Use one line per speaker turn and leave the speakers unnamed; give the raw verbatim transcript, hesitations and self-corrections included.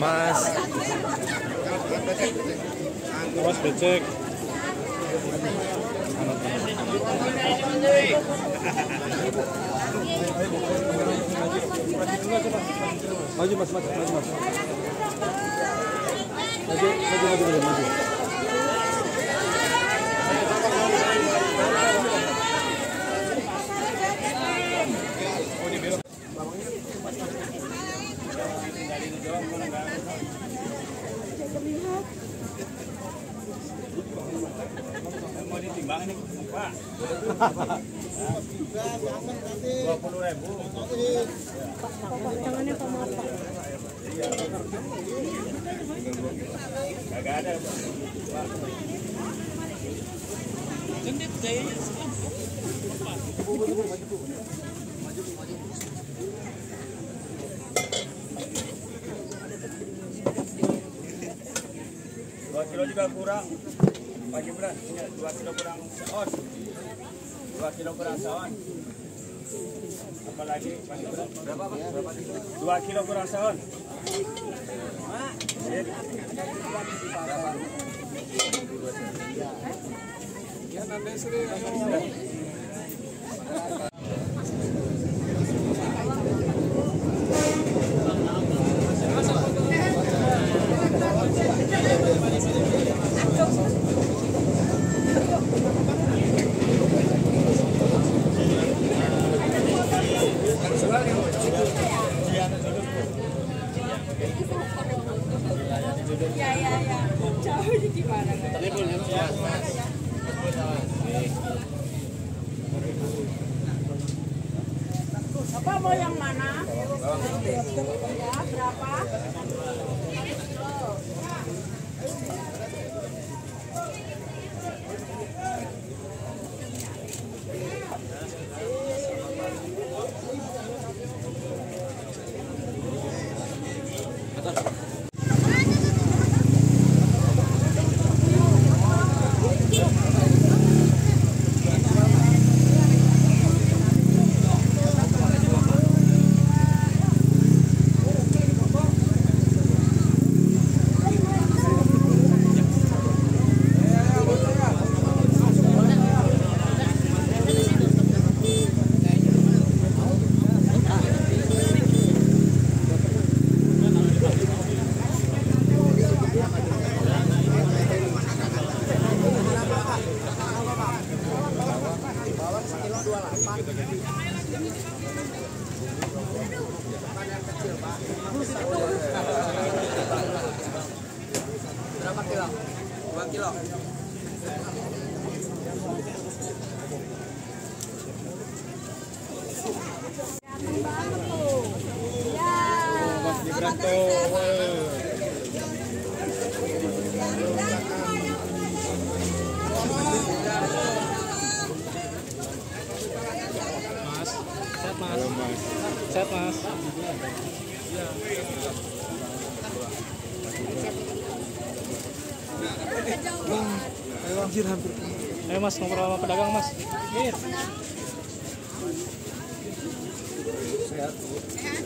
Mas.
Awas becek. Maju mas, maju, maju mas. Maju, maju, maju, maju, maju.
Mau ditimbang ini Pak. dua puluh ribu.
Tangannya pemotor.
Gak ada. Gendit deh. Dua kilo juga kurang. Pak Gibran, dua kilo kurang saon. Dua kilo kurang saon. Apalagi Pak Gibran? Berapa Pak? Berapa kilo? Dua kilo kurang saon. Ya, nanti sering.
Ya ya ya. Jauh di gimana? Bapak mau yang mana? Ya, berapa?
Berapa kilo? Dua kilo.
Mas Gibran tuh. Mas, sehat mas. Sehat mas. Anjir hampir. Ayo mas ngobrol sama pedagang mas. Sehat.